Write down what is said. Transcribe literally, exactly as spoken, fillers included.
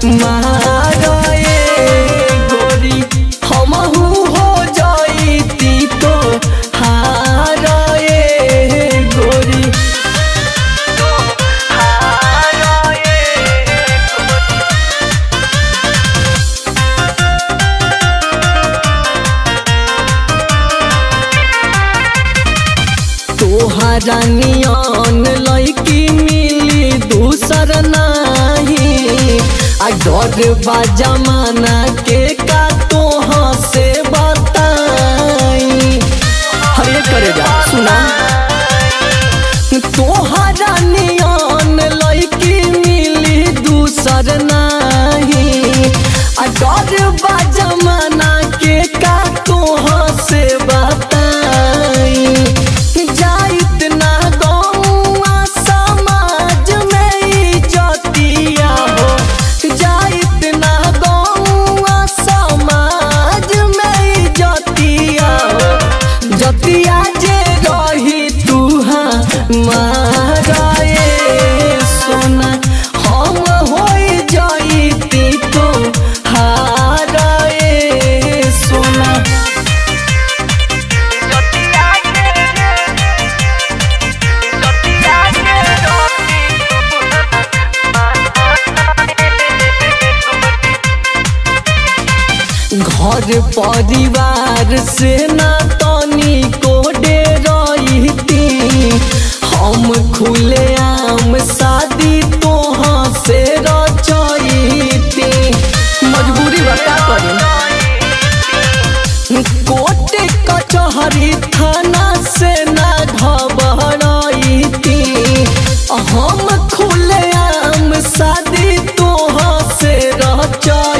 मारे गोरी हमहू हो जाईती तो हारे गोरी तोहरा नियन लईकी मिली दूसर नाही आ डर बा जमाना के का तोहाँ से बताई। हरे करे जा सुना तोहरा नियन लईकी मिली दूसर नाही आ डर बा जमाना के का तोहाँ से बताई। जतिया जे रही तुहा मारे सोना हम हो जाईती तो हारे सोना। घर परिवार से ना तनी को डेराईती हम खुले आम शादी तोहाँ से रचाईती। मजबूरी बता करी कोर्ट कचहरी थाना से ना घबराईती हम खुले आम शादी तोहाँ से रचाईती।